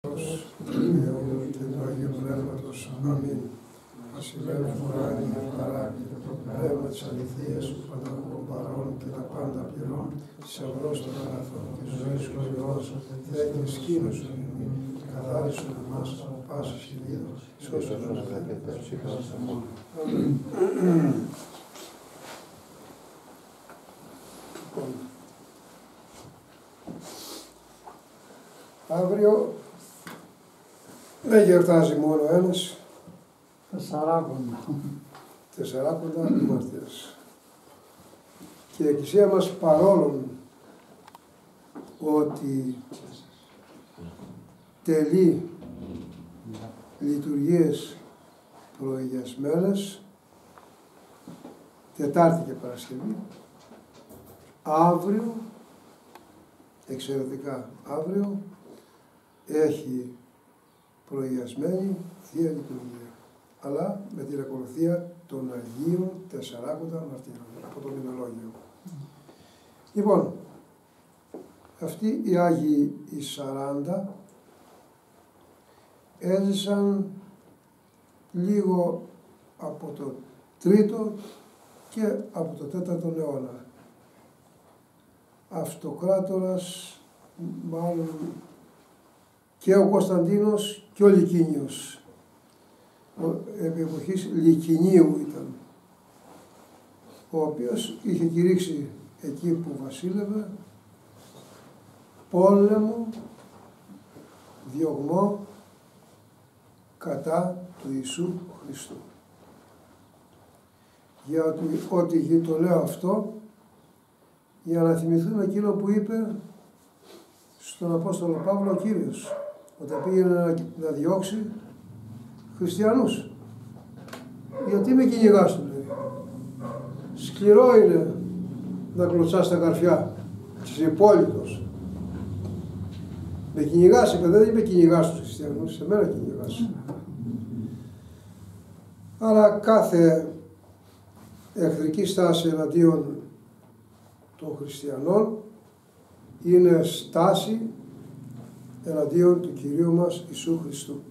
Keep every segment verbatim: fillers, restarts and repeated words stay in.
και του Αγίου Πνεύματος. Αμήν. Βασιλεύς ουράνιε παράκλητο το πνεύμα της αληθείας του Πανταχού παρών και τα πάντα πληρών, θησαυρός των αγαθών και ζωής χωριδός, Θεέ και σκήνωσον ημί, και καθάρισον εμάς από πάσης χιλίδος, σώσον μας δε και τα ψυχάς αμήν. Αύριο δεν γιορτάζει μόνο ένας, Τεσσαράκοντα. τεσσαράκοντα μάρτυρες. Και η Εκκλησία μας, παρόλο ότι τελεί λειτουργίες προηγιασμένες, Τετάρτη και Παρασκευή, αύριο, εξαιρετικά αύριο, έχει προηγιασμένη Θεία Λειτουργία, αλλά με την ακολουθία των Αγίων Τεσσαράκοντα Μαρτύρων, από το μηνολόγιο. Λοιπόν, αυτοί οι Άγιοι οι σαράντα έζησαν λίγο από το τρίτο και από το τέταρτο αιώνα. Αυτοκράτορας, μάλλον και ο Κωνσταντίνος και ο Λυκίνιος. Επί εποχής Λυκινίου ήταν, ο οποίος είχε κηρύξει εκεί που βασίλευε πόλεμο, διωγμό κατά του Ιησού Χριστού. Γιατί ότι το λέω αυτό για να θυμηθούμε εκείνο που είπε στον Απόστολο Παύλο ο Κύριος, όταν πήγαινε να, να διώξει χριστιανούς. Γιατί με κυνηγάς, του λέει. Σκληρό είναι να κλωτσάς τα καρφιά και είσαι υπόλοιπος. Με κυνηγάς, είπε, δεν με κυνηγάς τους χριστιανούς, σε μένα κυνηγάς. Άρα κάθε εχθρική στάση εναντίον των χριστιανών είναι στάση εναντίον του Κυρίου μας Ιησού Χριστού.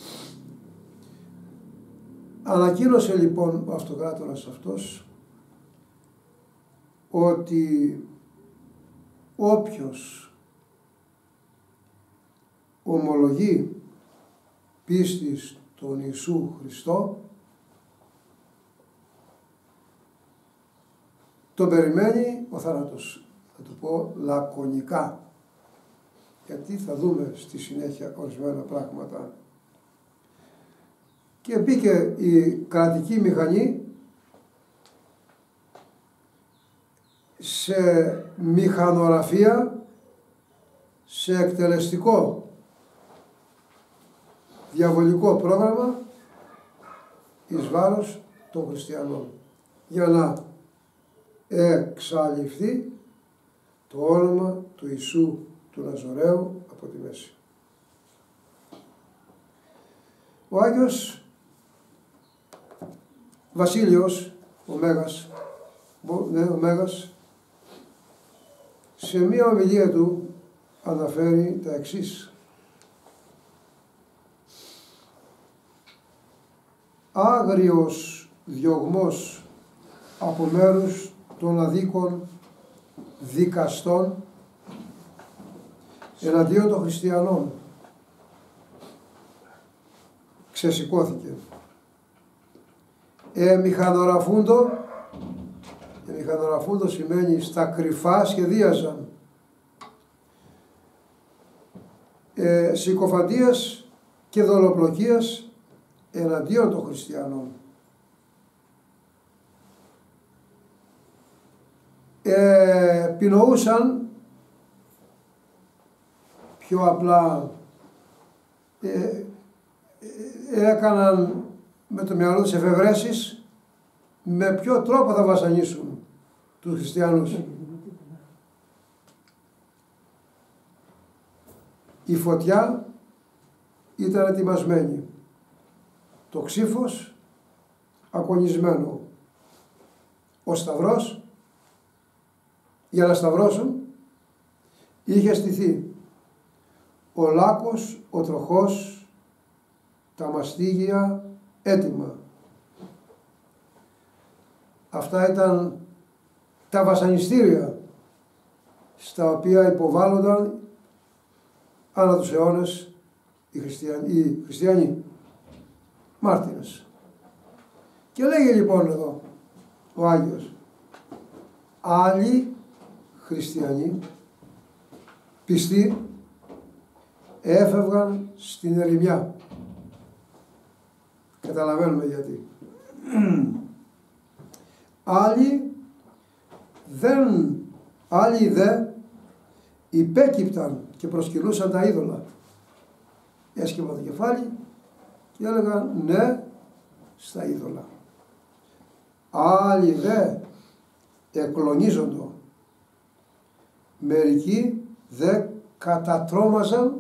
Ανακοίνωσε λοιπόν ο αυτοκράτορας αυτός ότι όποιος ομολογεί πίστη στον Ιησού Χριστό, τον περιμένει ο θάνατος. Θα του πω λακωνικά, γιατί θα δούμε στη συνέχεια ορισμένα πράγματα. Και μπήκε η κρατική μηχανή σε μηχανογραφία, σε εκτελεστικό διαβολικό πρόγραμμα εις βάρος των χριστιανών, για να εξαλειφθεί το όνομα του Ιησού του Ναζωραίου από τη μέση. Ο Άγιος Βασίλειος, ο Μέγας, ναι, ο Μέγας, σε μία ομιλία του αναφέρει τα εξής. Άγριος διωγμός από μέρους των αδίκων δικαστών εναντίον των χριστιανών ξεσηκώθηκε. Ε, μηχανογραφούντο, ε, μηχανογραφούντο σημαίνει στα κρυφά σχεδίαζαν ε, συκοφαντίας και δολοπλοκίας εναντίον των χριστιανών. Ε, πινοούσαν πιο απλά, ε, ε, έκαναν με το μυαλό τους εφευρέσεις με ποιο τρόπο θα βασανίσουν τους χριστιανούς. Η φωτιά ήταν ετοιμασμένη, το ξύφος ακονισμένο, ο σταυρός για να σταυρώσουν είχε στηθεί, ο λάκκος, ο τροχός, τα μαστίγια έτοιμα. Αυτά ήταν τα βασανιστήρια στα οποία υποβάλλονταν ανά τους αιώνες οι χριστιανοί, οι χριστιανοί μάρτυρες. Και λέγει λοιπόν εδώ ο Άγιος, άλλοι χριστιανοί πιστοί έφευγαν στην ερημιά. Καταλαβαίνουμε γιατί. Άλλοι δεν, άλλοι δε υπέκυπταν και προσκυνούσαν τα είδωλα. Έσκυβαν το κεφάλι και έλεγαν ναι στα είδωλα. Άλλοι δε εκλονίζοντο. Μερικοί δε κατατρώμαζαν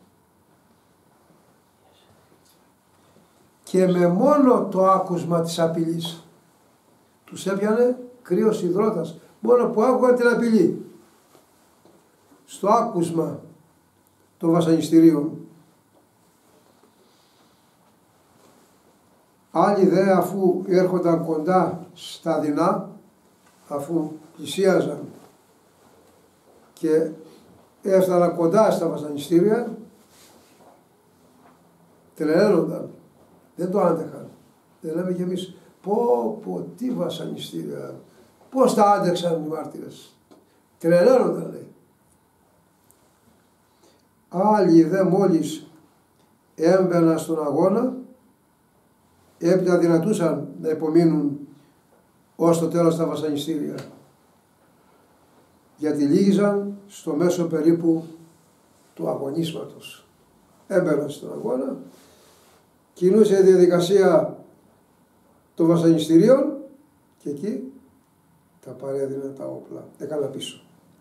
και με μόνο το άκουσμα της απειλής τους έπιανε κρύος υδρότας. Μόνο που άκουγαν την απειλή. Στο άκουσμα των βασανιστήριων. Άλλοι δε αφού έρχονταν κοντά στα δεινά, αφού πλησίαζαν και έφταναν κοντά στα βασανιστήρια, τρελαίνονταν. Δεν το άντεχαν. Δεν λέμε κι εμείς πω πω τι βασανιστήρια, πώς τα άντεξαν οι μάρτυρες. Τρελαίνονταν λέει. Άλλοι δε μόλις έμπαιναν στον αγώνα, έπειτα δυνατούσαν να υπομείνουν ως το τέλος τα βασανιστήρια. Γιατί λύγιζαν στο μέσο περίπου του αγωνίσματος. Έμπαιναν στον αγώνα, κινούσε η διαδικασία των βασανιστήριων και εκεί τα παρέδιναν τα όπλα. Έκανα πίσω.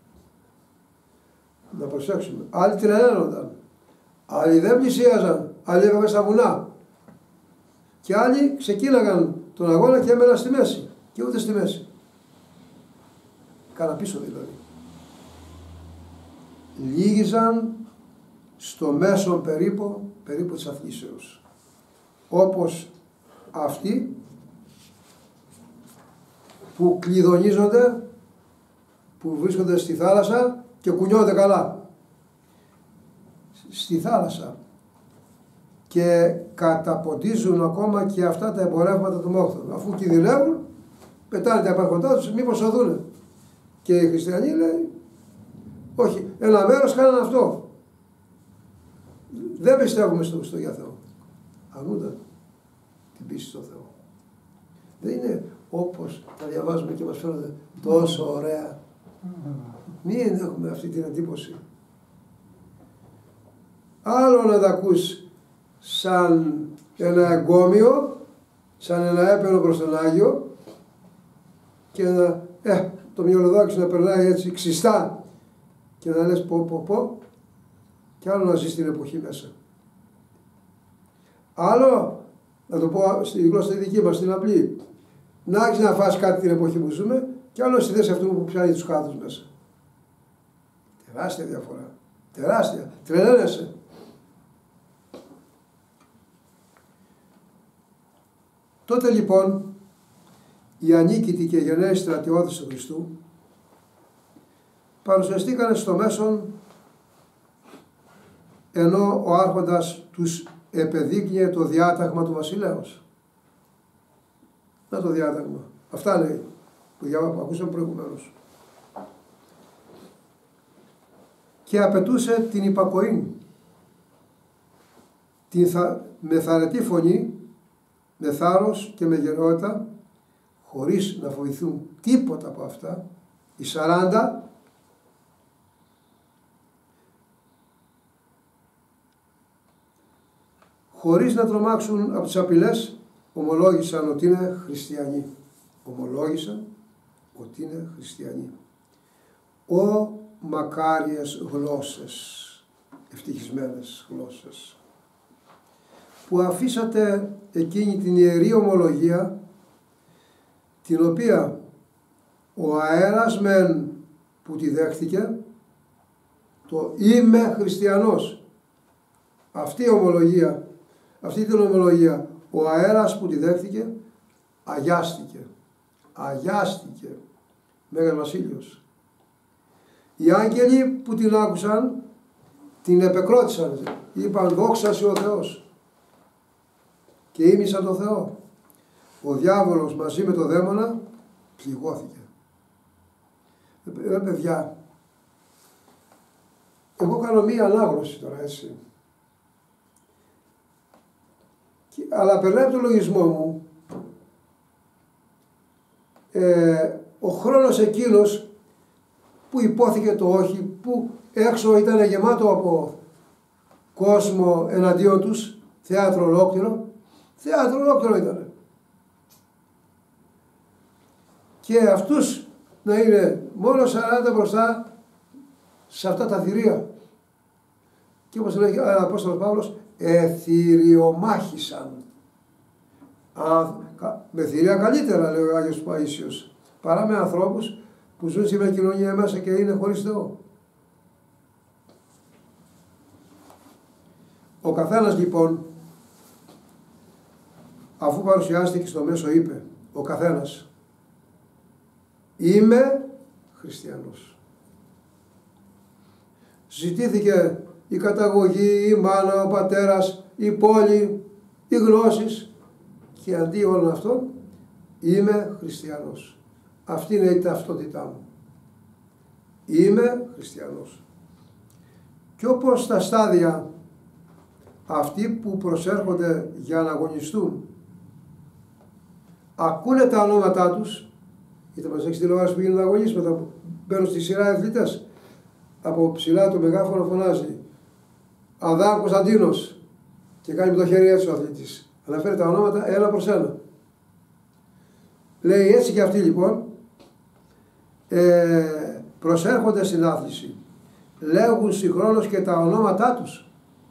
Να προσέξουμε. Άλλοι τρελαίνονταν. Άλλοι δεν πλησίαζαν. Άλλοι έβγαιναν στα βουνά. Και άλλοι ξεκίναγαν τον αγώνα και έμεναν στη μέση. Και ούτε στη μέση. Κάνα πίσω δηλαδή. Λύγιζαν στο μέσο περίπου, περίπου της αθλήσεως. Όπως αυτοί που κλειδονίζονται, που βρίσκονται στη θάλασσα και κουνιόνται καλά. Στη θάλασσα. Και καταποντίζουν ακόμα και αυτά τα εμπορεύματα των μόχθων. Αφού κινδυνεύουν, πετάνε τα υπάρχοντά τους, μήπως σωθούν. Και οι χριστιανοί λέει, όχι, ένα μέρος κάνανε αυτό. Δεν πιστεύουμε στο, στο για Θεό. Αρνούνταν την πίστη στο Θεό. Δεν είναι όπως τα διαβάζουμε και μας φαίνονται τόσο ωραία. Μην έχουμε αυτή την εντύπωση. Άλλο να τα ακούς σαν ένα εγκόμιο, σαν ένα έπαινο προς τον Άγιο και να, ε, το μυαλοδάκι να περνάει έτσι ξιστά και να λες πω πω πω και άλλο να ζεις την εποχή μέσα. Άλλο, να το πω στη γλώσσα τη δική μας, την απλή, να έχεις να φας κάτι την εποχή που ζούμε και άλλο στη θέση αυτού που πιάνει τους κάδους μέσα. Τεράστια διαφορά. Τεράστια. Τρελαίνεσαι. Τότε λοιπόν οι ανίκητοι και γενναίοι στρατιώτες του Χριστού παρουσιαστήκαν στο μέσον ενώ ο άρχοντας τους επεδείκνυε το διάταγμα του βασιλέως. Να το διάταγμα. Αυτά λέει που, που ακούσαμε προηγουμένως. Και απαιτούσε την υπακοή. Την θα, με θαρετή φωνή, με θάρρος και με γερότητα, χωρίς να φοβηθούν τίποτα από αυτά, οι σαράντα χωρίς να τρομάξουν από τις απειλές, ομολόγησαν ότι είναι χριστιανοί. Ομολόγησαν ότι είναι χριστιανοί. Ο μακάριες γλώσσες, ευτυχισμένες γλώσσες, που αφήσατε εκείνη την ιερή ομολογία, την οποία ο αέρας μεν που τη δέχτηκε, το είμαι χριστιανός, αυτή η ομολογία, αυτή την ομολογία, ο αέρας που τη δέχτηκε, αγιάστηκε. Αγιάστηκε. Μέγας Βασίλειος. Οι άγγελοι που την άκουσαν, την επεκρότησαν. Είπαν δόξα σε ο Θεός. Και ήμισαν τον Θεό. Ο διάβολος μαζί με τον δαίμονα πληγώθηκε. Ε, παιδιά, εγώ κάνω μία ανάγνωση τώρα, έτσι. Και, αλλά περνάει από τον λογισμό μου ε, ο χρόνος εκείνος που υπόθηκε το όχι, που έξω ήταν γεμάτο από κόσμο εναντίον τους, θέατρο ολόκληρο, θέατρο ολόκληρο ήταν. Και αυτούς να είναι μόνο σαράντα μπροστά σε αυτά τα θηρία. Και όπως λέει ο Απόστολος Παύλος, εθηριομάχησαν. Α, με θηρία καλύτερα, λέει ο Άγιος Παΐσιος, παρά με ανθρώπους που ζουν σε μια κοινωνία μέσα και είναι χωρίς Θεό. Ο καθένας λοιπόν, αφού παρουσιάστηκε στο μέσο, είπε ο καθένας, είμαι χριστιανός. Ζητήθηκε η καταγωγή, η μάνα, ο πατέρας, η πόλη, οι γνώσεις, και αντί όλων αυτών είμαι χριστιανός. Αυτή είναι η ταυτότητά μου. Είμαι χριστιανός. Και όπως τα στάδια αυτοί που προσέρχονται για να αγωνιστούν ακούνε τα ονόματά τους, είτε μας έχεις τηλεόραση που γίνονται αγωνίσματα, μπαίνουν στη σειρά αθλητές, από ψηλά το μεγάφωνο φωνάζει Αδάμ Κωνσταντίνος και κάνει με το χέρι έτσι ο αθλητής. Αναφέρει τα ονόματα ένα προς ένα. Λέει έτσι και αυτοί λοιπόν ε, προσέρχονται στην άθληση. Λέγουν συγχρόνως και τα ονόματά τους.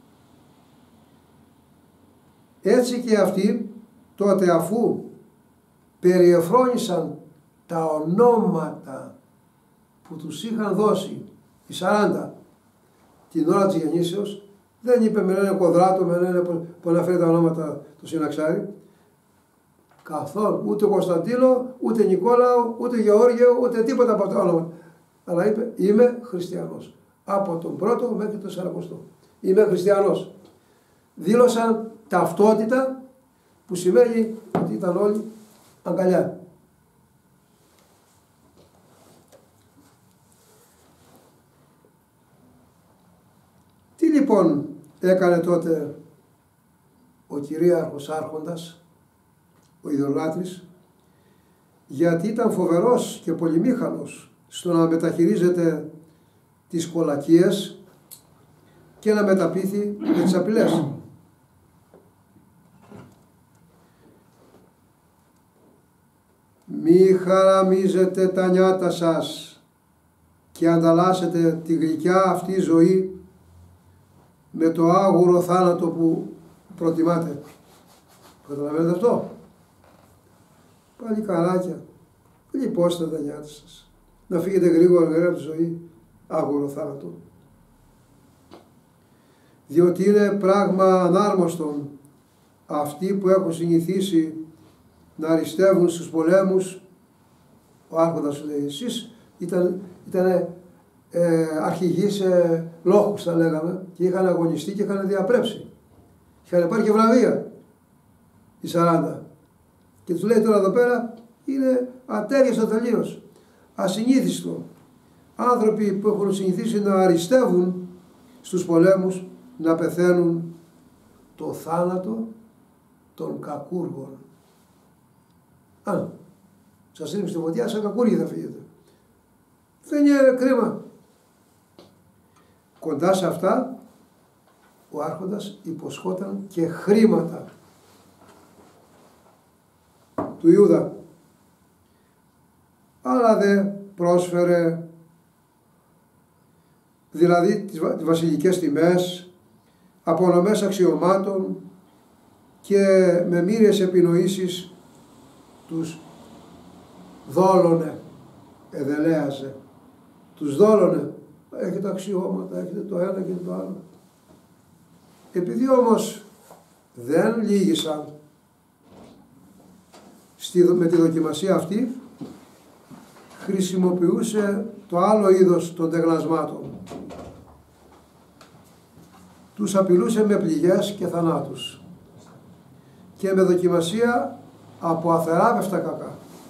Έτσι και αυτοί τότε, αφού περιεφρόνησαν τα ονόματα που τους είχαν δώσει οι σαράντα την ώρα της γεννήσεως, δεν είπε με λένε Κοδράτο, με λένε που αναφέρει τα ονόματα του Συναξάρη, καθόλου, ούτε Κωνσταντίνο, ούτε Νικόλαο, ούτε Γεώργιο, ούτε τίποτα από αυτά τα ονόματα. Αλλά είπε είμαι χριστιανός. Από τον πρώτο μέχρι τον σαρακοστό. Είμαι χριστιανός. Δήλωσαν ταυτότητα που σημαίνει ότι ήταν όλοι αγκαλιά. Τι λοιπόν έκανε τότε ο κυρίαρχος άρχοντας, ο ειδωλάτρης, γιατί ήταν φοβερός και πολυμήχανος στο να μεταχειρίζεται τις κολακίες και να μεταπείθει με τις απειλές. Μη χαραμίζετε τα νιάτα σας και ανταλλάσσετε τη γλυκιά αυτή ζωή με το άγουρο θάνατο που προτιμάτε. Καταλαβαίνετε αυτό? Παλικαράκια, λιπώστε τα νιάτα σας. Να φύγετε γρήγορα γρήγορα από τη ζωή, άγουρο θάνατο. Διότι είναι πράγμα ανάρμοστον αυτοί που έχουν συνηθίσει να αριστεύουν στους πολέμους. Ο άρχοντας λέει, εσείς ήταν, ήταν ε, αρχηγοί σε λόγους, θα λέγαμε, και είχαν αγωνιστεί και είχαν διαπρέψει. Είχαν πάρει και βραβεία οι σαράντα. Και τους λέει τώρα εδώ πέρα, είναι ατέριαστο τελείως, ασυνήθιστο. Άνθρωποι που έχουν συνηθίσει να αριστεύουν στους πολέμους, να πεθαίνουν το θάνατο των κακούργων. Αν σας ρίχνει στη φωτιά, σαν κακούργοι θα φύγετε. Δεν είναι κρίμα. Κοντά σε αυτά, ο άρχοντας υποσχόταν και χρήματα του Ιούδα. Αλλά δε πρόσφερε δηλαδή τις βασιλικές τιμές, απονομές αξιωμάτων και με μοίρες επινοήσεις τους δόλωνε, εδελέαζε. Τους δόλωνε. Έχετε αξιώματα, έχετε το ένα και το άλλο. Επειδή όμως δεν λύγησαν με τη δοκιμασία αυτή, χρησιμοποιούσε το άλλο είδος των τεγνασμάτων. Τους απειλούσε με πληγές και θανάτους και με δοκιμασία από αθεράπευτα κακά.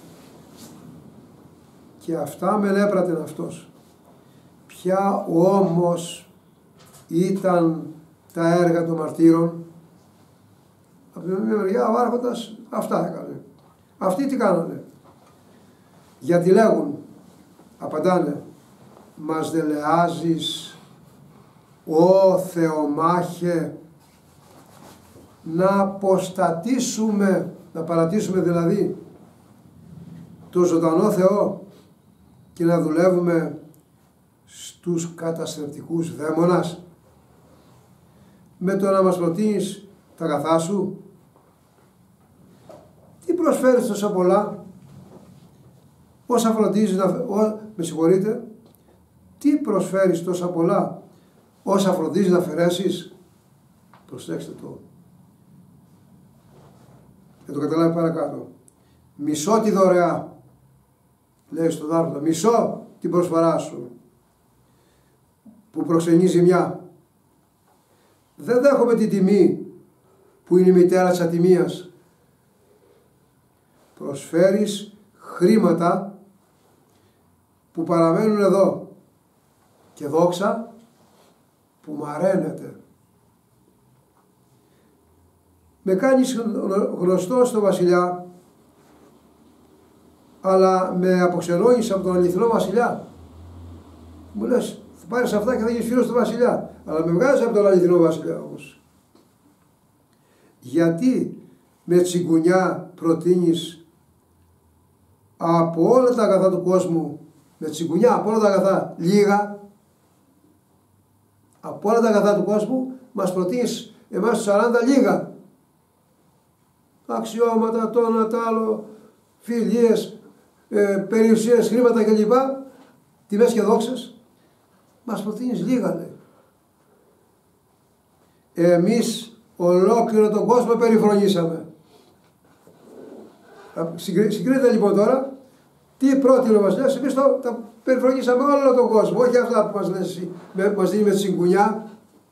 Και αυτά μεν έπρατεν αυτός. Ποια όμως ήταν τα έργα των μαρτύρων? Από την μία μεριά ο άρχοντας αυτά έκανε. Αυτοί τι κάνανε? Γιατί λέγουν, απαντάνε, μας δελεάζεις, Ω Θεομάχε, να αποστατήσουμε, να παρατήσουμε δηλαδή το ζωντανό Θεό και να δουλεύουμε στους καταστρεπτικούς δαίμονας, με το να μας προτείνεις τα αγαθά σου? Τι προσφέρεις τόσα πολλά? Όσα φροντίζεις να... Ό, με συγχωρείτε, τι προσφέρεις τόσα πολλά? Όσα φροντίζεις να αφαιρέσεις? Προσέξτε το. Θα το καταλάβει παρακάτω. Μισώ τη δωρεά, λέει στον άρχοντα, μισώ την προσφορά σου που προξενεί ζημιά. Δεν δέχομαι την τιμή που είναι η μητέρα της ατιμίας. Προσφέρεις χρήματα που παραμένουν εδώ και δόξα που μαραίνεται. Με κάνεις γνωστό στο βασιλιά, αλλά με αποξενώνεις από τον αληθινό βασιλιά. Μου λες, θα πάρεις αυτά και θα γίνεις φίλος του βασιλιά, αλλά με βγάζεις από τον αληθινό βασιλιά όμως. Γιατί με τσιγκουνιά προτείνεις από όλα τα αγαθά του κόσμου, με τσιγκουνιά από όλα τα αγαθά λίγα, από όλα τα αγαθά του κόσμου μας προτείνεις εμάς τους σαράντα λίγα? Αξιώματα, το ένα, το άλλο, φιλίες, ε, περιουσίες, χρήματα κλπ. Τιμές και δόξες. Μας προτείνεις λίγα, λέει. Εμείς ολόκληρο τον κόσμο περιφρονήσαμε. Συγκρίνεται λοιπόν τώρα τι πρότεινε ο βασιλιάς. Εμείς το, τα περιφρονήσαμε όλο τον κόσμο, όχι αυτά που μας, λες, με, μας δίνει με τη συγκουνιά.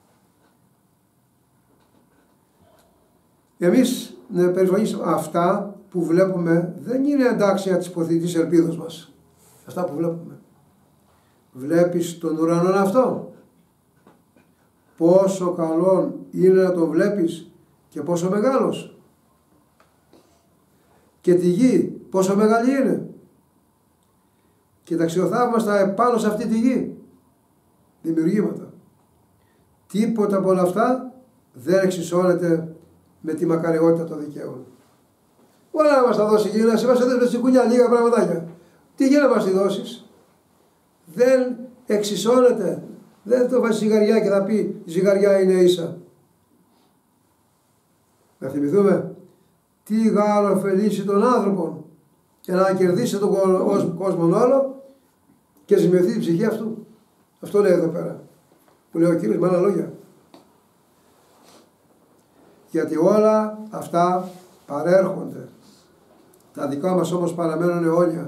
Εμείς να περιφρονήσουμε αυτά που βλέπουμε, δεν είναι αντάξια της ποθητής ελπίδος μας. Αυτά που βλέπουμε. Βλέπεις τον ουρανό αυτό? Πόσο καλό είναι να τον βλέπεις και πόσο μεγάλος. Και τη γη πόσο μεγάλη είναι. Και τα αξιοθαύμαστα επάνω σε αυτή τη γη. Δημιουργήματα. Τίποτα από όλα αυτά δεν εξισώνεται με τη μακαριότητα των δικαίων. Όλα να μας τα δώσει η γη, να σε μας έδωσε με τσιγκουνιά λίγα πραγματάκια. Τι γη να μας τη δώσεις? Δεν εξισώνεται. Δεν το βάζει ζυγαριά και θα πει η ζυγαριά είναι ίσα. Να θυμηθούμε τι Γάλλο ωφελήσει τον άνθρωπο και να κερδίσει τον κόσμο όλο και ζημιωθεί την ψυχή αυτού. Αυτό λέει εδώ πέρα που λέει ο Κύριος με άλλα λόγια. Γιατί όλα αυτά παρέρχονται. Τα δικά μας όμως παραμένουν αιώνια.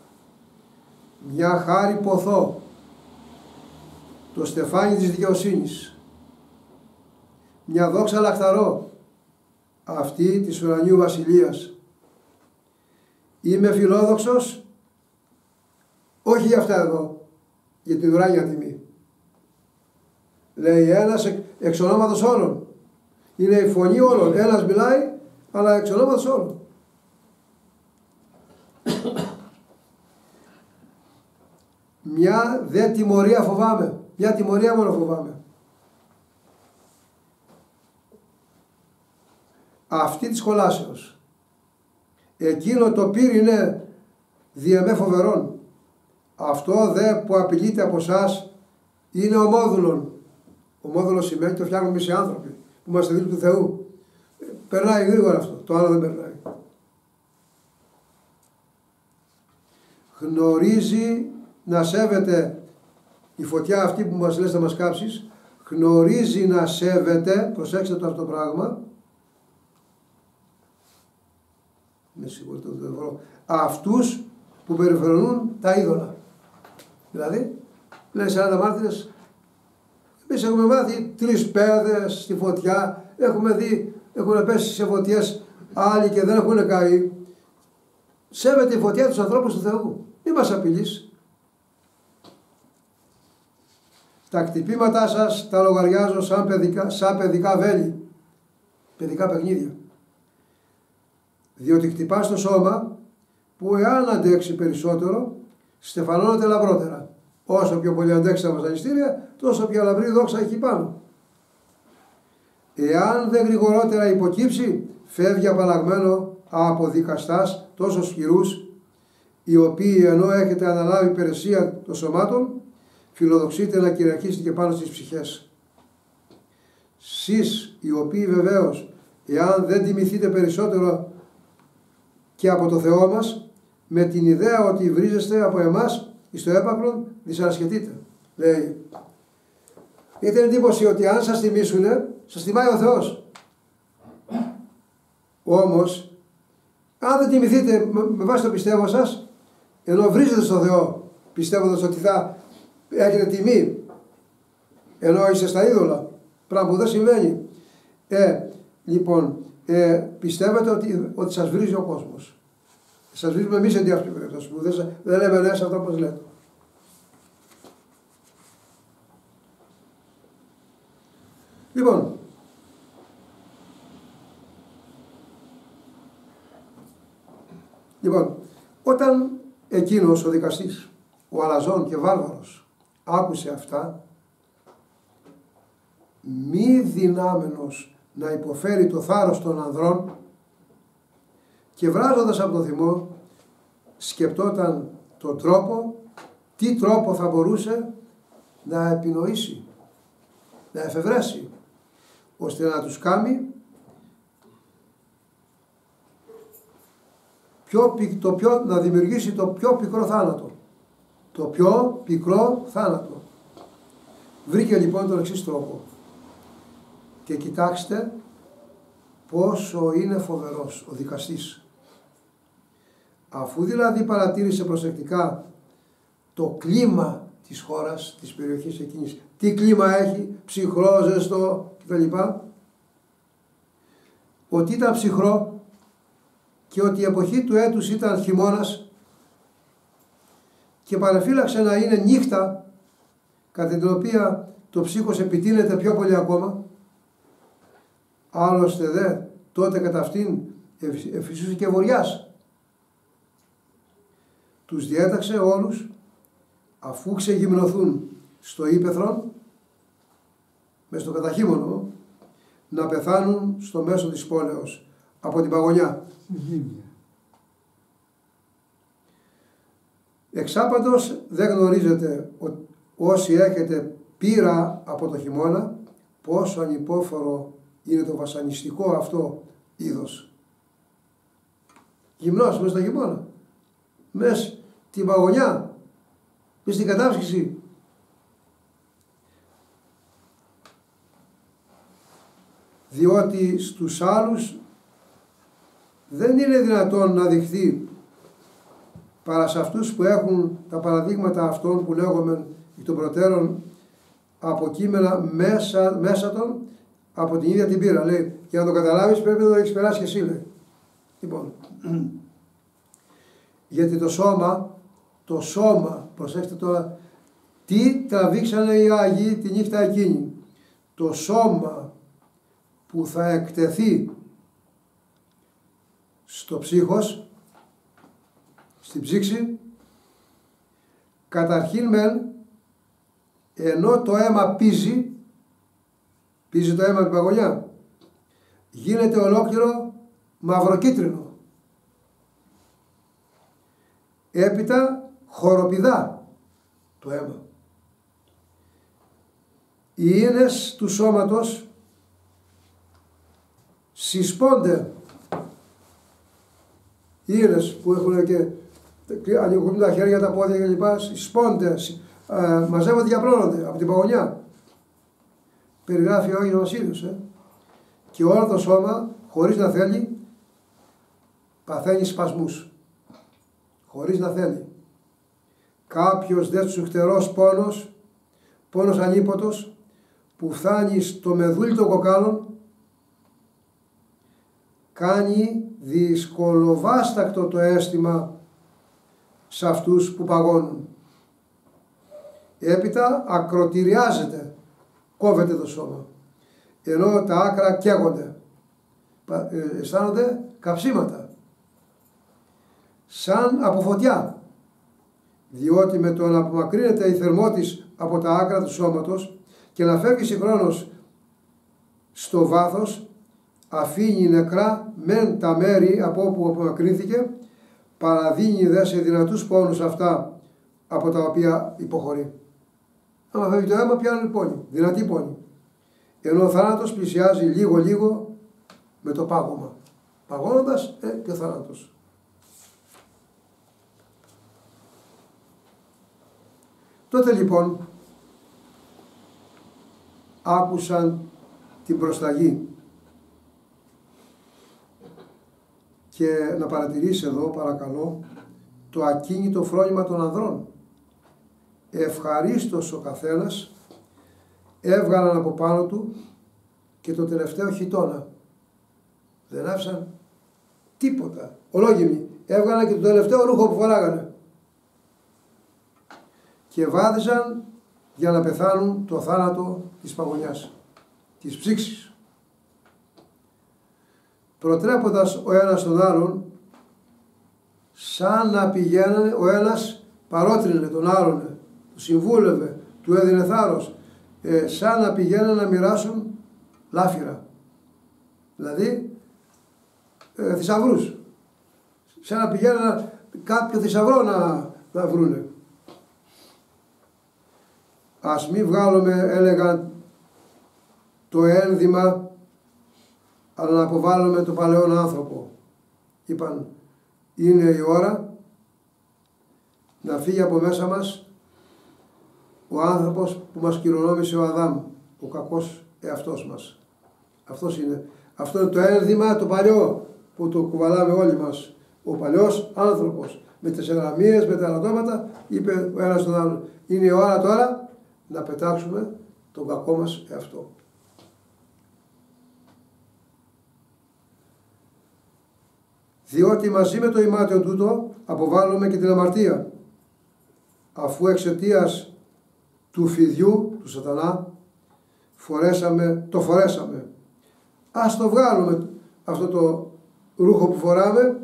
Μια χάρη ποθώ, το στεφάνι της δικαιοσύνης, μια δόξα λαχταρώ, αυτή της ουρανιού βασιλείας. Είμαι φιλόδοξος, όχι για αυτά εδώ, για την ουράνια τιμή. Λέει ένας εξ ονόματος όλων. Είναι η φωνή όλων. Ένας μιλάει, αλλά εξ ονόματος όλων. Μια δε τιμωρία φοβάμαι. Μια τιμωρία μόνο φοβάμαι. Αυτή της κολάσεως. Εκείνο το πύρ είναι διεμέ φοβερόν. Αυτό δε που απειλείται από εσάς είναι ομόδουλον. Ομόδουλο σημαίνει το φτιάχνουμε εμείς οι άνθρωποι που είμαστε δίπλα του Θεού. Περνάει γρήγορα αυτό. Το άλλο δεν περνάει. Γνωρίζει να σέβεται η φωτιά αυτή που μας λες να μας κάψεις. γνωρίζει να σέβεται, προσέξτε το αυτό το πράγμα, με συγχωρείτε το δεύτερο, αυτούς που περιφρονούν τα είδωλα. Δηλαδή, λένε σαράντα μάρτυρες, εμείς έχουμε μάθει τρεις πέδες στη φωτιά, έχουμε δει, έχουν πέσει σε φωτιές άλλοι και δεν έχουν καεί. Σέβεται η φωτιά τους ανθρώπους του Θεού. Μην μας απειλείς. Τα κτυπήματά σας τα λογαριάζω σαν παιδικά, σαν παιδικά βέλη, παιδικά παιχνίδια. Διότι χτυπάς το σώμα που εάν αντέξει περισσότερο, στεφανώνεται λαμπρότερα. Όσο πιο πολύ αντέξει τα βασανιστήρια, τόσο πιο λαμπρή δόξα έχει πάνω. Εάν δεν γρηγορότερα υποκύψει, φεύγει απαλλαγμένο από δικαστάς τόσο σκληρούς, οι οποίοι ενώ έχετε αναλάβει υπηρεσία των σωμάτων, φιλοδοξείτε να κυριαρχήσετε και πάνω στις ψυχές. Σεις οι οποίοι βεβαίως, εάν δεν τιμηθείτε περισσότερο και από το Θεό μας, με την ιδέα ότι βρίζεστε από εμάς εις το έπακρον, δυσανασχετείτε. Λέει, έχετε εντύπωση ότι αν σας τιμήσουνε, σας τιμάει ο Θεός. Όμως, αν δεν τιμηθείτε με βάση το πιστεύω σας, ενώ βρίζετε στον Θεό, πιστεύοντας ότι θα έχετε τιμή, ενώ είστε στα είδωλα, πράγμα που δεν συμβαίνει, ε, λοιπόν, ε, πιστεύετε ότι, ότι σας βρίζει ο κόσμος. Σας βρίζουμε εμείς εντί αυτήν την περίπτωση που δεν, δεν λέμε ναι σε αυτό όπως λέτε. Λοιπόν, λοιπόν, όταν εκείνος ο δικαστής, ο αλαζόν και βάρβαρος, άκουσε αυτά, μη δυνάμενος να υποφέρει το θάρρος των ανδρών, και βράζοντας από το θυμό, σκεπτόταν τον τρόπο, τι τρόπο θα μπορούσε να επινοήσει, να εφευρέσει, ώστε να τους κάνει πιο, το πιο, να δημιουργήσει το πιο πικρό θάνατο. Το πιο πικρό θάνατο. Βρήκε λοιπόν τον εξής τρόπο. Και κοιτάξτε πόσο είναι φοβερός ο δικαστής. Αφού δηλαδή παρατήρησε προσεκτικά το κλίμα της χώρας, της περιοχής εκείνης, τι κλίμα έχει, ψυχρό, ζεστό κτλ. Ότι ήταν ψυχρό και ότι η εποχή του έτους ήταν χειμώνας και παρεφύλαξε να είναι νύχτα κατά την οποία το ψύχος επιτείνεται πιο πολύ ακόμα. Άλλωστε δε τότε κατά αυτήν εφησούσε και βοριάς. Τους διέταξε όλους, αφού ξεγυμνοθούν στο ύπαιθρον, μες στο καταχύμωνο, να πεθάνουν στο μέσο της πόλεως από την παγωνιά. Εξάπαντος δεν γνωρίζετε όσοι έχετε πείρα από το χειμώνα, πόσο ανυπόφορο είναι το βασανιστικό αυτό είδος. Γυμνός μες στο χειμώνα, μες την παγωνιά, μες στην κατάψυξη. Διότι στους άλλους δεν είναι δυνατόν να δειχθεί παρά σε αυτούς που έχουν τα παραδείγματα αυτών που λέγομαι εκ των προτέρων από κείμενα μέσα, μέσα των από την ίδια την πείρα. Λέει, για να το καταλάβεις πρέπει να το έχεις περάσει και εσύ, λέει. Λοιπόν, γιατί το σώμα, το σώμα, προσέξτε τώρα, τι τραβήξανε οι Άγιοι τη νύχτα εκείνη. Το σώμα που θα εκτεθεί στο ψύχος, στην ψήξη, καταρχήν μεν, ενώ το αίμα πίζει, πίζει το αίμα την παγωνιά, γίνεται ολόκληρο μαυροκίτρινο. Έπειτα χοροπηδά το αίμα. Οι ίνες του σώματος συσπώνται. Οι ίνες που έχουν και ανοιγούν τα χέρια, τα πόδια κλπ. Συσπώνται, ε, μαζεύονται και απλώνονται από την παγωνιά. περιγράφει ο Άγιος Βασίλειος. Ε. Και όλο το σώμα, χωρίς να θέλει, παθαίνει σπασμούς. Χωρίς να θέλει. Κάποιος δε τσουχτερός πόνος, πόνος ανίποτος, που φτάνει στο μεδούλι των κοκάλων, κάνει δυσκολοβάστακτο το αίσθημα σε αυτούς που παγώνουν. Έπειτα ακροτηριάζεται, κόβεται το σώμα, ενώ τα άκρα καίγονται, αισθάνονται καψίματα, σαν από φωτιά, διότι με το να απομακρύνεται η θερμότης από τα άκρα του σώματος και να φεύγει συγχρόνως στο βάθος, αφήνει νεκρά μεν τα μέρη από όπου απομακρύνθηκε, παραδίνει δε σε δυνατούς πόνους αυτά από τα οποία υποχωρεί. Άμα φεύγει το αίμα, πιάνει πόνη, δυνατή πόνη. Ενώ ο θάνατος πλησιάζει λίγο-λίγο με το πάγωμα. Παγώνοντας, ε, και ο θάνατος. Τότε λοιπόν άκουσαν την προσταγή. Και να παρατηρήσει εδώ παρακαλώ το ακίνητο φρόνημα των ανδρών. Ευχαρίστως ο καθένας έβγαλαν από πάνω του και το τελευταίο χιτώνα. Δεν άφησαν τίποτα. Ολόγυμνοι. Έβγαλαν και το τελευταίο ρούχο που φοράγανε. Και βάδιζαν για να πεθάνουν το θάνατο της παγωνιάς, της ψήξης. Προτρέποντας ο ένας τον άλλον, σαν να πηγαίνανε, ο ένας παρότρινε τον άλλον, του συμβούλευε, του έδινε θάρρος, ε, σαν να πηγαίνανε να μοιράσουν λάφυρα. Δηλαδή, ε, θησαυρούς. Σαν να πηγαίνανε κάποιο θησαυρό να, να βρούνε. Ας μη βγάλουμε, έλεγαν, το ένδυμα, αλλά να αποβάλουμε το παλαιόν άνθρωπο. Είπαν, είναι η ώρα να φύγει από μέσα μας ο άνθρωπος που μας κληρονόμησε ο Αδάμ, ο κακός εαυτός μας. Αυτός είναι. Αυτό είναι το ένδυμα το παλιό που το κουβαλάμε όλοι μας. Ο παλιός άνθρωπος με τις εγγραμμίες, με τα ελαττώματα, είπε ο ένας τον άλλον, είναι η ώρα τώρα να πετάξουμε τον κακό μας εαυτό. Διότι μαζί με το ημάτιο τούτο αποβάλλουμε και την αμαρτία, αφού εξαιτίας του φιδιού, του σατανά, φορέσαμε, το φορέσαμε. Ας το βγάλουμε αυτό το ρούχο που φοράμε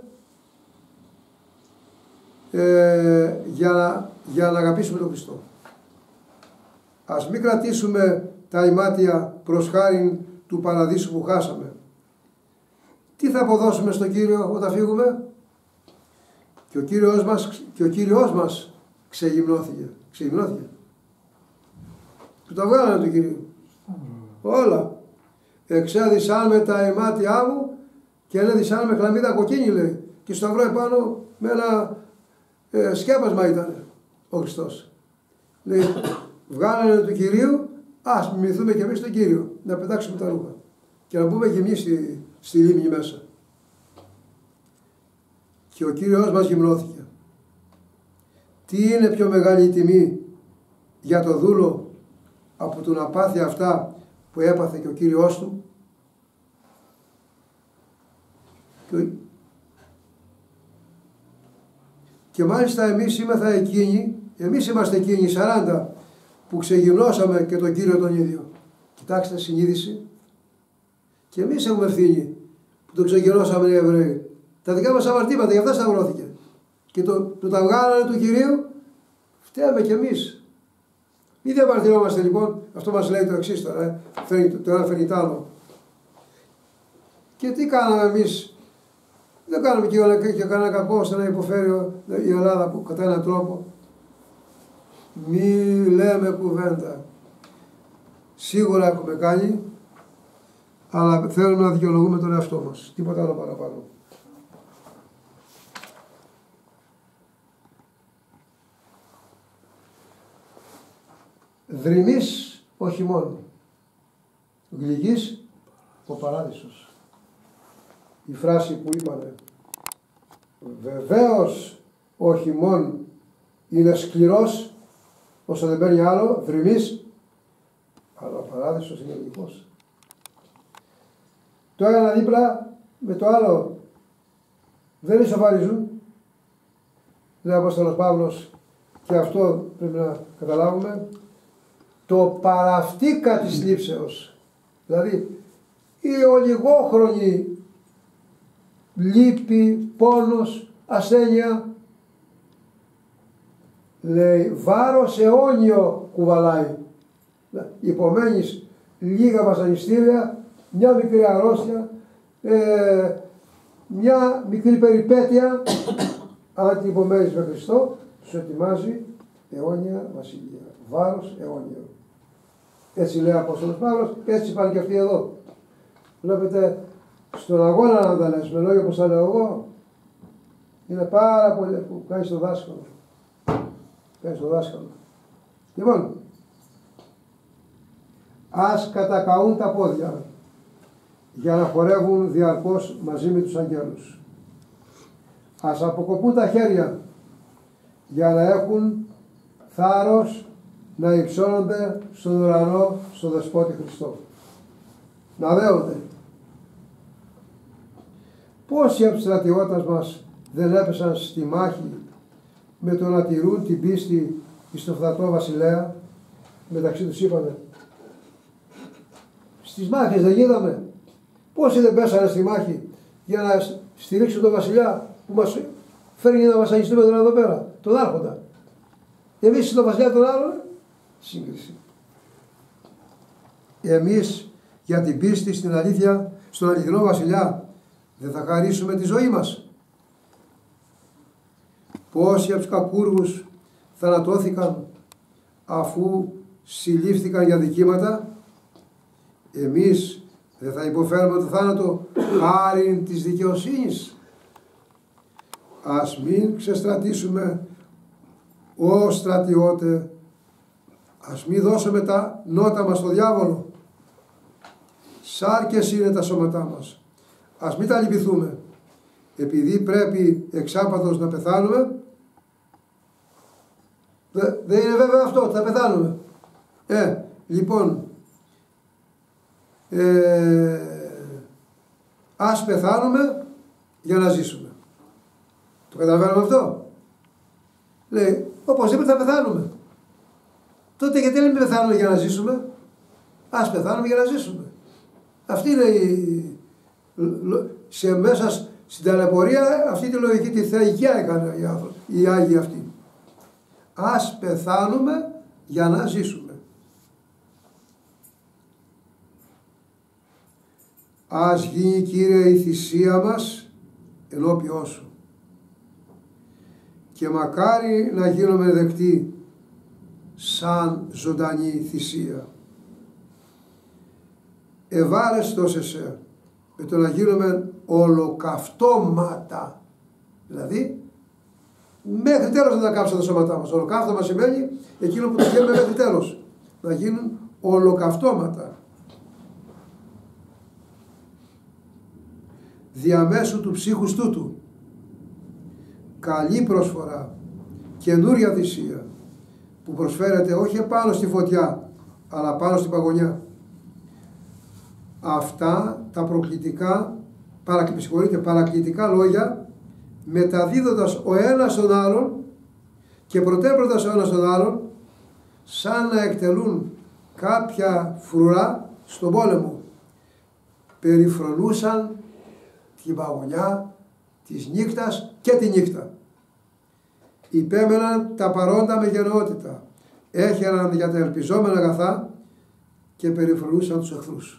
ε, για, να, για να αγαπήσουμε τον Χριστό. Ας μην κρατήσουμε τα ημάτια προς χάριν του παραδείσου που χάσαμε. Τι θα αποδώσουμε στον Κύριο όταν φύγουμε? Και ο Κύριος μας, και ο Κύριος μας ξεγυμνώθηκε. Ξεγυμνώθηκε. Του τα βγάλανε του Κυρίου. Όλα. Εξέδισαν με τα ημάτια μου και έδισαν με χλαμίδα κοκκίνη, λέει. Και στο σταυρό επάνω με ένα ε, σκέπασμα ήταν ο Χριστός. Λέει, βγάλανε του Κυρίου, ας μιμηθούμε και εμείς τον Κύριο. Να πετάξουμε τα ρούχα. Και να μπούμε και εμείς στη, στη λίμνη μέσα. Και ο Κύριος μας γυμνώθηκε. Τι είναι πιο μεγάλη τιμή για το δούλο από το να πάθει αυτά που έπαθε και ο Κύριος του? Και, και μάλιστα εμείς είμεθα εκείνοι, εμείς είμαστε εκείνοι οι σαράντα που ξεγυμνώσαμε και τον Κύριο τον ίδιο. Κοιτάξτε συνείδηση. Και εμείς έχουμε ευθύνη που τον ξεγυμνώσαμε οι Εβραίοι. Τα δικά μας αμαρτήματα, γι' αυτά σταυρώθηκε. Και το, το τα βγάλανε του Κυρίου, φταίμε κι εμείς. Μην διαμαρτυρόμαστε λοιπόν, αυτό μας λέει το εξής τώρα, ε. φέρνει, το ένα φέρνει τ' άλλο. Και τι κάναμε εμείς? Δεν κάναμε και, και κανένα κακό ώστε να υποφέρει η Ελλάδα που, κατά έναν τρόπο. Μη λέμε κουβέντα. Σίγουρα έχουμε κάνει, αλλά θέλουμε να δικαιολογούμε τον εαυτό μας. Τίποτα άλλο παραπάνω. Δρυμής ο χειμών. γλυκής ο παράδεισος. Η φράση που είπανε, βεβαίως ο χειμών είναι σκληρός όσο δεν παίρνει άλλο, δρυμής, αλλά ο παράδεισος είναι γλυκός. Το ένα δίπλα με το άλλο δεν ισοφαρίζουν, λέει ο Απόστολος Παύλος, και αυτό πρέπει να καταλάβουμε, το παραυτίκα της λήψεως, δηλαδή η ολιγόχρονη λύπη, πόνος, ασθένεια, λέει βάρος αιώνιο κουβαλάει. Υπομένεις λίγα βασανιστήρια, μια μικρή αρρώστια, ε, μια μικρή περιπέτεια, αν την υπομένεις με Χριστό, σου ετοιμάζει αιώνια βασιλεία. Βάρος αιώνιο. Έτσι λέει ο Απόστολος Παύλος, έτσι πάνε και αυτοί εδώ. Βλέπετε, στον αγώνα να τα λες, με λόγια όπως τα λέω εγώ, είναι πάρα πολύ που κάνεις το δάσκαλο. Κάνεις το δάσκαλο. Λοιπόν, ας κατακαούν τα πόδια για να χορεύουν διαρκώς μαζί με τους αγγέλους. Ας αποκοπούν τα χέρια για να έχουν θάρρος να υψώνονται στον ουρανό, στον Δεσπότη Χριστό. Να δέονται. Πόσοι από τους στρατιώτες μας δεν έπεσαν στη μάχη με το να τηρούν την πίστη στο φθαρτό βασιλέα, μεταξύ τους είπανε. Στις μάχες δεν είδαμε. Πόσοι δεν πέσανε στη μάχη για να στηρίξουν τον βασιλιά που μας φέρνει να βασανιστούμε τώρα εδώ πέρα, τον άρχοντα. Εμείς στον βασιλιά τον άλλον, σύγκριση. Εμείς για την πίστη στην αλήθεια, στον αληθινό βασιλιά, δεν θα χαρίσουμε τη ζωή μας. Πόσοι από τους κακούργους θανατώθηκαν αφού συλλήφθηκαν για δικήματα, εμείς δεν θα υποφέρουμε το θάνατο χάριν της δικαιοσύνης. Ας μην ξεστρατήσουμε ως στρατιώτε, ας μην δώσουμε τα νότα μας στο διάβολο. Σάρκες είναι τα σώματά μας. Ας μην τα λυπηθούμε. Επειδή πρέπει εξάπατος να πεθάνουμε, δεν είναι βέβαιο αυτό, θα πεθάνουμε. Ε, λοιπόν, ε, ας πεθάνουμε για να ζήσουμε. Το καταλαβαίνουμε αυτό. Λέει, οπωσδήποτε θα πεθάνουμε. Τότε γιατί δεν πεθάνουμε για να ζήσουμε, ας πεθάνουμε για να ζήσουμε. Αυτή είναι η, σε μέσα στην ταλαιπωρία, αυτή τη λογική τη θεϊκιά έκανε οι άνθρωποι, οι Άγιοι αυτοί. Ας πεθάνουμε για να ζήσουμε. Ας γίνει, Κύριε, η θυσία μας ενώπιόν σου. Και μακάρι να γίνουμε δεκτοί σαν ζωντανή θυσία. Ευάρεστος εσέ με το να γίνουμε ολοκαυτώματα. Δηλαδή, μέχρι τέλος να τα κάψουμε τα σώματά μας. Ολοκαύτωμα σημαίνει εκείνο που το γίνουμε μέχρι τέλος. Να γίνουν ολοκαυτώματα. Διαμέσου του ψύχους τούτου. Καλή προσφορά, καινούρια θυσία που προσφέρεται όχι επάνω στη φωτιά αλλά πάνω στην παγωνιά. Αυτά τα προκλητικά, παρακλητικά, παρακλητικά λόγια, μεταδίδοντας ο ένας τον άλλον και προτέποντας ο ένας τον άλλον, σαν να εκτελούν κάποια φρουρά στον πόλεμο, περιφρονούσαν την παγωνιά της νύχτας και τη νύχτα. Υπέμεναν τα παρόντα με γενναιότητα, έχεραν για τα ελπιζόμενα αγαθά και περιφρονούσαν τους εχθρούς.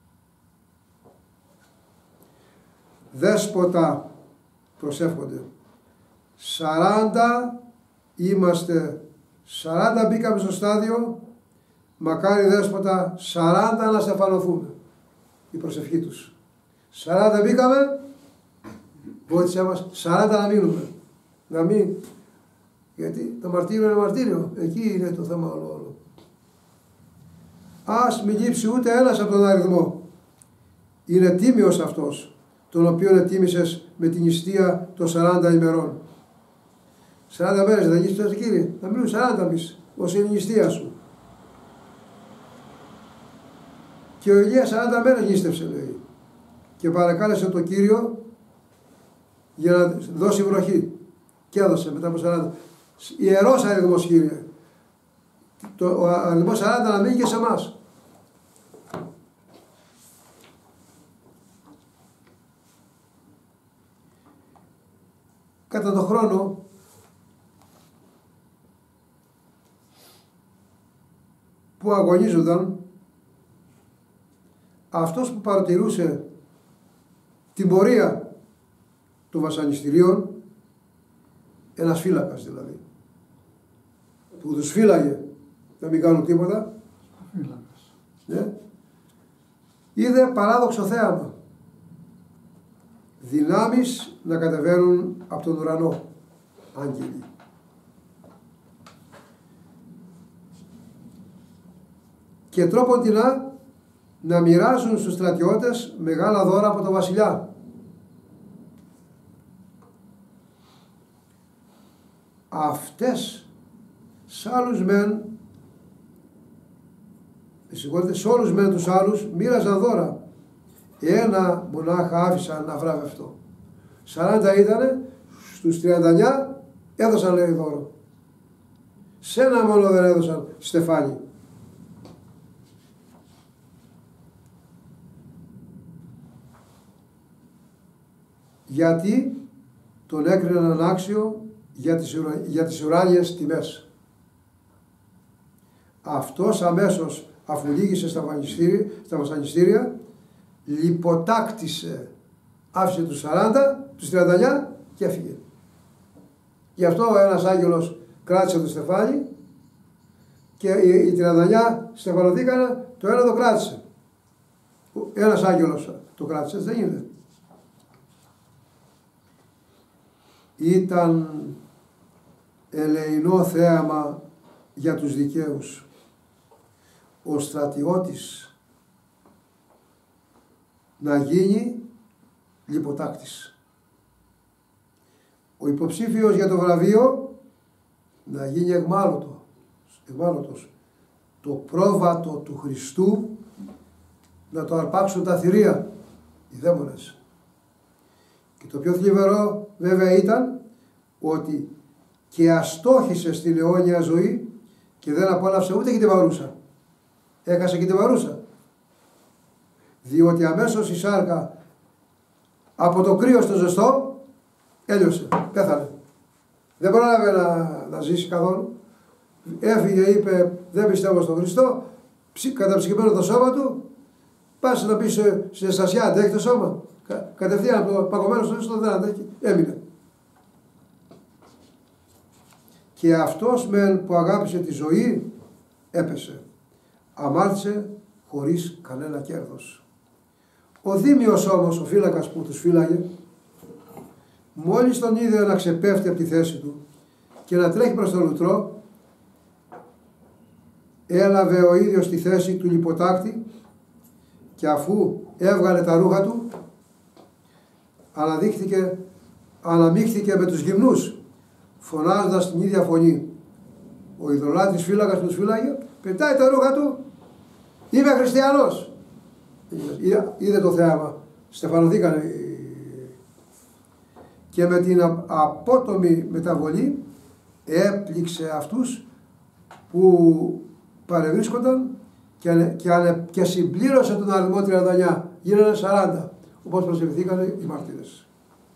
Δέσποτα, προσεύχονται, σαράντα είμαστε, σαράντα μπήκαμε στο στάδιο, μακάρι δέσποτα, σαράντα να στεφανωθούμε, η προσευχή τους. σαράντα μπήκαμε, βοήθησέ μας, σαράντα να μείνουμε, να μην, γιατί το μαρτύριο είναι μαρτύριο, εκεί είναι το θέμα όλο όλο. Ας μην λείψει ούτε ένας από τον αριθμό. Είναι τίμιος αυτός, τον οποίον ετίμησες με την νηστεία των σαράντα ημερών. σαράντα μέρες δεν νηστείας, Κύριε, να μείνουν σαράντα μισ, ως είναι η νηστεία σου. Και ο Ηλίας σαράντα μέρες νήστευσε, λέει, και παρακάλεσε τον Κύριο για να δώσει βροχή. Και έδωσε μετά από σαράντα. Ιερός αριθμός, Κύριε. Το, ο αριθμός σαράντα να μείνει και σε εμάς. Κατά τον χρόνο που αγωνίζονταν, αυτός που παρατηρούσε την πορεία των βασανιστήριων, ένας φύλακας δηλαδή, που τους φύλαγε να μην κάνουν τίποτα, ναι, είδε παράδοξο θέαμα. Δυνάμεις να κατεβαίνουν από τον ουρανό, άγγελοι. Και τρόποντινά να μοιράζουν στους στρατιώτες μεγάλα δώρα από τον βασιλιά. Αυτές σ' άλλους μεν, συγχωρείτε, σε όλους μεν τους άλλους μοίραζαν δώρα. Ένα μονάχα άφησαν να βραβευτώ. σαράντα ήτανε, στους τριάντα εννιά έδωσαν, λέει, δώρο. Σε ένα μόνο δεν έδωσαν στεφάνι. Γιατί τον έκριναν ανάξιο για τις, ουρα... για τις ουράνιες τιμές. Αυτός αμέσως, αφού λύγησε στα βασανιστήρια, στα βασανιστήρια, λιποτάκτησε, άφησε τους σαράντα, τους τριάντα εννιά και έφυγε. Γι' αυτό ένας άγγελος κράτησε το στεφάνι και οι τριάντα εννιά στεφανωθήκανε, το ένα το κράτησε. Ένας άγγελος το κράτησε, δεν είναι. Ήταν ελεεινό θέαμα για τους δικαίους. Ο στρατιώτης να γίνει λιποτάκτης. Ο υποψήφιος για το βραβείο να γίνει εγμάλωτο, εγμάλωτος. Το πρόβατο του Χριστού να το αρπάξουν τα θηρία, οι δαίμονες. Και το πιο θλιβερό βέβαια ήταν ότι και αστόχησε στην αιώνια ζωή και δεν απόλαυσε ούτε και την παρούσα. Έχασε και την παρούσα. Διότι αμέσως η σάρκα από το κρύο στο ζεστό έλειωσε, πέθανε. Δεν πρόλαβε να, να ζήσει καθόλου. Έφυγε, είπε, δεν πιστεύω στον Χριστό, καταψυχημένο το σώμα του, πας να πεις στην Εστασιά, αντέχει το σώμα. Κα, κατευθείαν το παγωμένο στο ζεστό δεν αντέχει, έμεινε. Και αυτός μεν που αγάπησε τη ζωή έπεσε. Αμάρτησε χωρίς κανένα κέρδος. Ο Δήμιος όμως, ο φύλακας που τους φύλαγε, μόλις τον είδε να ξεπέφτει από τη θέση του και να τρέχει προς το λουτρό, έλαβε ο ίδιος τη θέση του λιποτάκτη και αφού έβγαλε τα ρούχα του, αναδείχθηκε, αναμίχθηκε με τους γυμνούς, φωνάζοντας την ίδια φωνή. Ο ειδωλάτης φύλακας που τους φύλαγε πετάει τα ρούχα του, είμαι χριστιανός. Είδε το θέαμα, στεφανωθήκανε. Και με την απότομη μεταβολή έπληξε αυτούς που παρευρίσκονταν και, και, και συμπλήρωσε τον αριθμό τριάντα εννιά, γίνανε σαράντα, όπως προσευχηθήκανε οι μάρτυρες.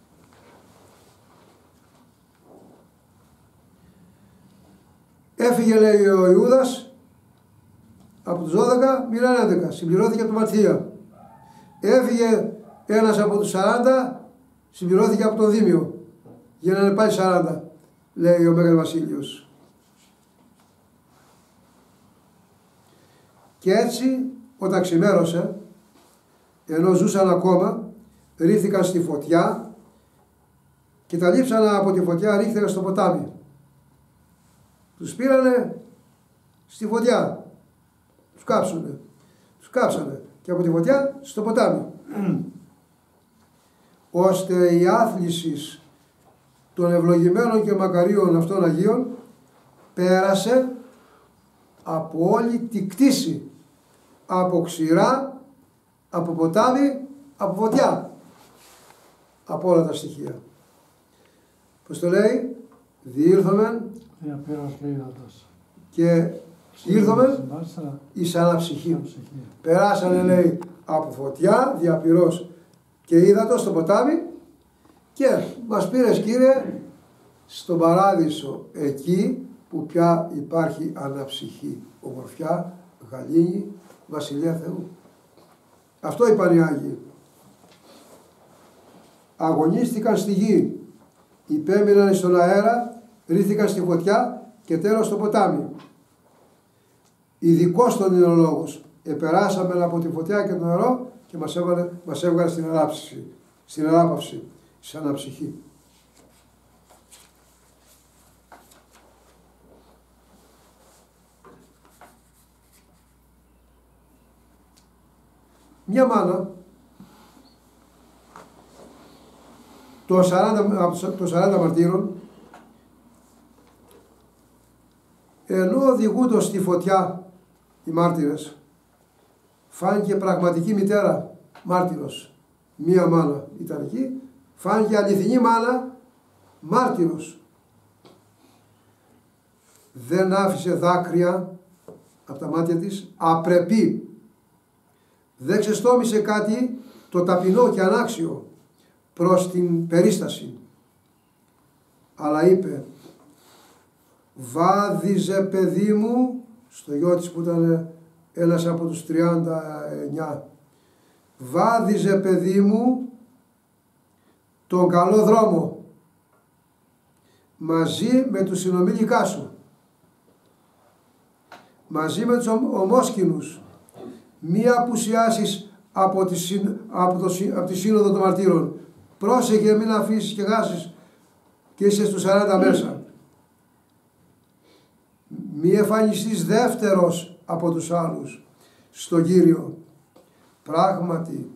Έφυγε, λέει, ο Ιούδας από τους δώδεκα, μοιράνε έντεκα, συμπληρώθηκε από το Ματθία. Έφυγε ένας από τους σαράντα, συμπληρώθηκε από τον Δήμιο. Γίνανε πάλι σαράντα, λέει ο Μέγας Βασίλειος. Και έτσι, όταν ξημέρωσε, ενώ ζούσαν ακόμα, ρίχθηκαν στη φωτιά και τα λείψανα από τη φωτιά ρίχθηκαν στο ποτάμι. Τους πήρανε στη φωτιά, τους κάψουνε. Τους κάψανε και από τη φωτιά στο ποτάμι. Ώστε η άθληση των ευλογημένων και μακαρίων αυτών Αγίων πέρασε από όλη τη κτήση, από ξηρά, από ποτάμι, από φωτιά, από όλα τα στοιχεία. Πώς το λέει, διήλθομεν και ήρθομεν εις αναψυχή. Περάσανε, λέει, από φωτιά, διαπυρός και ύδατο στο ποτάμι και μας πήρες, Κύριε, στον παράδεισο, εκεί που πια υπάρχει αναψυχή, ομορφιά, γαλήνη, βασιλεία Θεού. Αυτό είπαν οι Άγιοι. Αγωνίστηκαν στη γη, υπέμειναν στον αέρα, ρίχθηκαν στη φωτιά και τέλος στο ποτάμι. Ειδικός τον είναι ο λόγος. Επεράσαμε από τη φωτιά και το νερό και μας έβαλε, μας έβγαλε στην ανάψυση, στην ανάπαυση, στην αναψυχή. Μια μάνα των σαράντα, των σαράντα μαρτύρων, ενώ οδηγούντος στη φωτιά οι μάρτυρες, φάνηκε πραγματική μητέρα, μάρτυρος. Μία μάνα ήταν εκεί, φάνηκε αληθινή μάνα, μάρτυρος. Δεν άφησε δάκρυα από τα μάτια της, απρεπή. Δεν ξεστόμησε κάτι το ταπεινό και ανάξιο προς την περίσταση. Αλλά είπε, βάδιζε παιδί μου, στο γιο της που ήταν ένας από τους τριάντα εννιά, βάδιζε παιδί μου τον καλό δρόμο μαζί με τους συνομήλικά σου, μαζί με τους ομόσκηνους, μη απουσιάσεις από τη, από, το, από τη σύνοδο των μαρτύρων. Πρόσεχε, μην αφήσεις και χάσεις και είσαι στους σαράντα μέσα. Μη εμφανιστείς δεύτερος από τους άλλους στον Κύριο. Πράγματι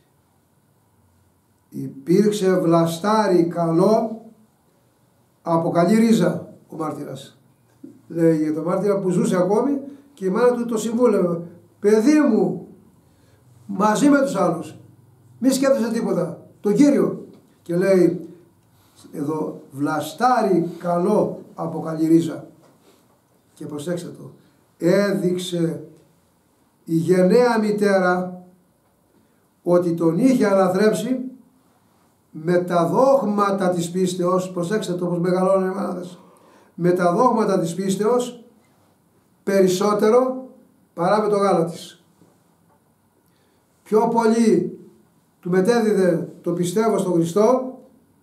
υπήρξε βλαστάρι καλό από καλή ρίζα ο μάρτυρας. Λέει για το μάρτυρα που ζούσε ακόμη και η μάνα του το συμβούλευε. Παιδί μου, μαζί με τους άλλους, μη σκέφτεσαι τίποτα, τον Κύριο. Και λέει εδώ, βλαστάρι καλό από καλή ρίζα. Και προσέξτε το, έδειξε η γενναία μητέρα ότι τον είχε αναθρέψει με τα δόγματα της πίστεως. Προσέξτε το πως μεγαλώνουν οι μάναδες. Με τα δόγματα της πίστεως περισσότερο παρά με το γάλα της. Πιο πολύ του μετέδιδε το πιστεύω στον Χριστό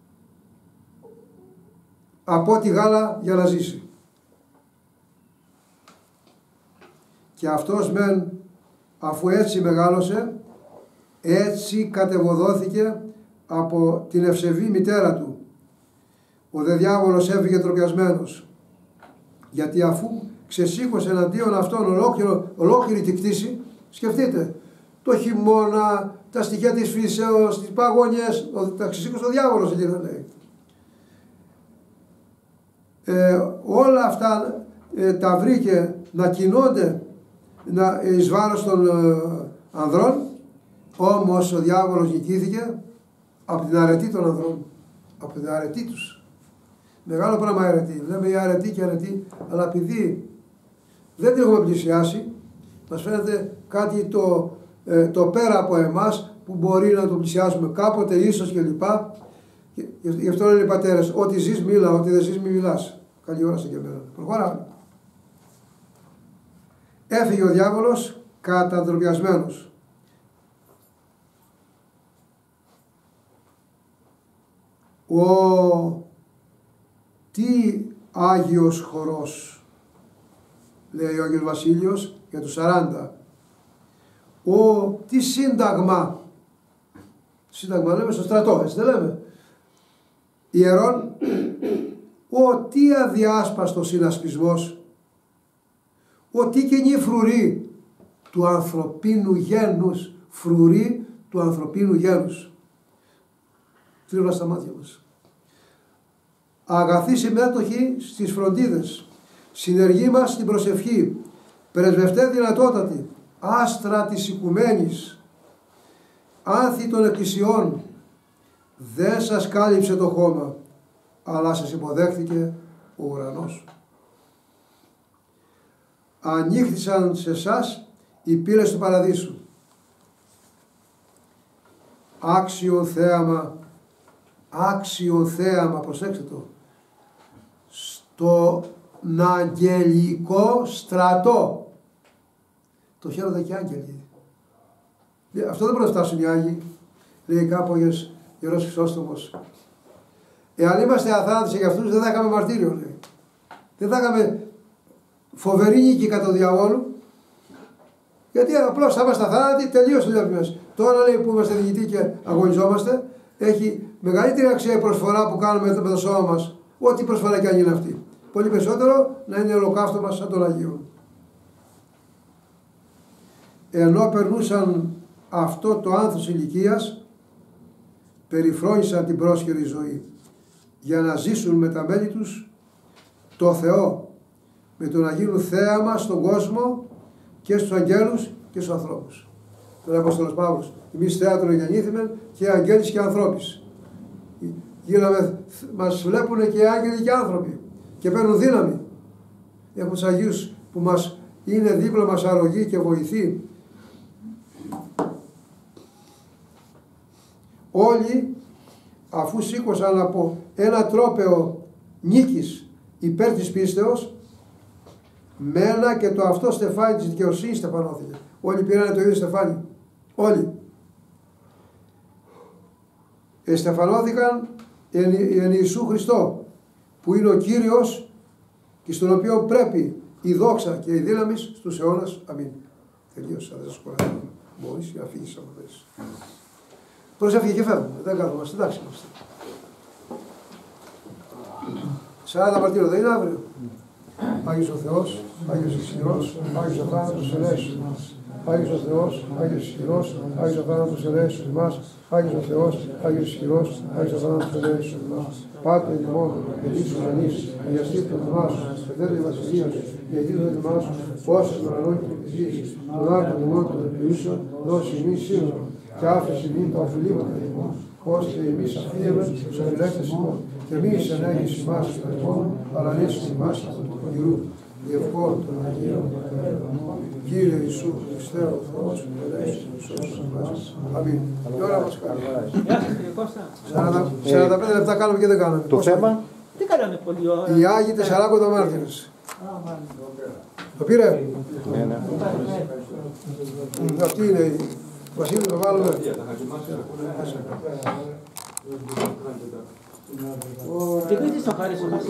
από τη γάλα για να ζήσει. Και αυτός μεν, αφού έτσι μεγάλωσε, έτσι κατεβοδόθηκε από την ευσεβή μητέρα του. Ο δε διάβολος έφυγε τροπιασμένος, γιατί αφού ξεσήκωσε εναντίον αυτόν ολόκληρο, ολόκληρη τη κτήση, σκεφτείτε, το χειμώνα, τα στοιχεία της φύσεως, τις παγωνιές, τα ξεσήκωσε ο διάβολος εκεί να λέει. Ε, όλα αυτά ε, τα βρήκε να κινώνται να, εις βάρος των ε, ανδρών, όμως ο διάβολος νικήθηκε από την αρετή των ανδρών, από την αρετή τους. Μεγάλο πράγμα αρετή, λέμε η αρετή και αρετή, αλλά επειδή δεν την έχουμε πλησιάσει, μας φαίνεται κάτι το, ε, το πέρα από εμάς που μπορεί να το πλησιάσουμε κάποτε ίσως και λοιπά. Γι' αυτό λένε οι πατέρες, ό,τι ζεις μίλα, ό,τι δεν ζεις μη μιλάς. Καλή ώρα και μέρα. Προχωράμε. Έφυγε ο διάβολος καταντροπιασμένος. Ο τι Άγιος χορός, λέει ο Άγιος Βασίλειος για τους σαράντα. Ο τι σύνταγμα, σύνταγμα λέμε στο στρατό, έτσι δεν λέμε, ιερών, ο τι αδιάσπαστος συνασπισμός, ο τι κοινή φρουρή, του ανθρωπίνου γένους, φρουρή του ανθρωπίνου γένους. Τρίβρα στα μάτια μας. Αγαθοί συμμέτοχοι στις φροντίδες, συνεργοί μας στην προσευχή, πρεσβευτέ δυνατότατη, άστρα της οικουμένης, άνθη των εκκλησιών, δεν σας κάλυψε το χώμα, αλλά σας υποδέχθηκε ο ουρανός. Ανοίχθησαν σε εσάς οι πύλες του παραδείσου. Άξιον θέαμα, άξιον θέαμα, προσέξτε το, στον αγγελικό στρατό. Το χαίρονται και οι άγγελοι. Αυτό δεν μπορεί να φτάσουν οι Άγιοι, λέει κάπου ο Ιερός Χρυσόστομος. Εάν είμαστε αθάνατοι για αυτούς, δεν θα είχαμε μαρτύριο, λέει. Δεν θα είχαμε φοβερή νίκη κατά του διαβόλου, γιατί απλώς θα είμαστε αθάνατοι, τελείωσε το δουλειά μας. Τώρα, λέει, που είμαστε διηγητοί και αγωνιζόμαστε, έχει μεγαλύτερη αξία η προσφορά που κάνουμε με το σώμα μας, ό,τι προσφορά και αν είναι αυτή. Πολύ περισσότερο να είναι ολοκαύτωμα σαν των Αγίων. Ενώ περνούσαν αυτό το άνθος ηλικίας, περιφρόνησαν την πρόσχερη ζωή για να ζήσουν με τα μέλη τους το Θεό, με το να γίνουν θέαμα στον κόσμο και στους αγγέλους και στους ανθρώπους. Τον Απόστολος Παύλος, εμείς θέατρο γεννήθημε και αγγέλης και ανθρώπης. Γίναμε, μας βλέπουν και άγγελοι και άνθρωποι και παίρνουν δύναμη. Έχουμε τους Αγίους που μας είναι δίπλα μας αρρωγοί και βοηθοί. Όλοι, αφού σήκωσαν από ένα τρόπαιο νίκης υπέρ της πίστεως, με ένα και το αυτό στεφάνι της δικαιοσύνης στεφανώθηκε. Όλοι πήραν το ίδιο στεφάνι. Όλοι. Εστεφανώθηκαν εν, εν Ιησού Χριστώ, που είναι ο Κύριος και στον οποίο πρέπει η δόξα και η δύναμη στους αιώνας. Αμήν. Τελείωσα, δεν σας κουράζω. Μπορείς να φύγεις από θέση. Προσεύχε και φεύγουμε, δεν καθόμαστε, εντάξει είμαστε. σαράντα μαρτύριο δεν είναι αύριο. Άγιος ο Θεός, Άγιος ισχυρός, Άγιος ο θάνατος ελέησος εμάς. Άγιος ο Θεός, Άγιος ισχυρός, Άγιος ο θάνατος ελέησος εμάς. Άγιος ο Θεός, Άγιος ισχυρός, Άγιος ο θάνατος ελέησος εμάς. Πάτε ημών, ελίξου ανείς, αγιαστείτε το όνομά σου, πετέτε η βασιλεία σου, διαγγείλτε το όνομά σου, πόσες των ουρανών και της γης, τον άρτον ημών των επιούσεων, δώσει εμείς σήμερα, και άφησε ημίν τα οφειλήματα ημών, ώστε εμείς αφήνουμε τους αφιλέκτες ημών, και μη εισενέγεις ημάς εις περιμόν, αλλά λύσου ημάς από του πονηρού. Διευκόν των Αγίων Κύριε Ιησού Χριστέ ο Θεός, ελέησον τους όσους μας. Αμήν. Η ώρα μας κάνει. σαράντα πέντε λεπτά κάνουμε και δεν κάναμε. Το θέμα. Τι κάναμε πολλή ώρα. Οι Άγιοι Τεσσαράκοντα μάρτυρες. Το πήρε. Ναι, ναι. Αυτή είναι η Βασίλη, το βάλουμε. Και τι στο χάρη σου.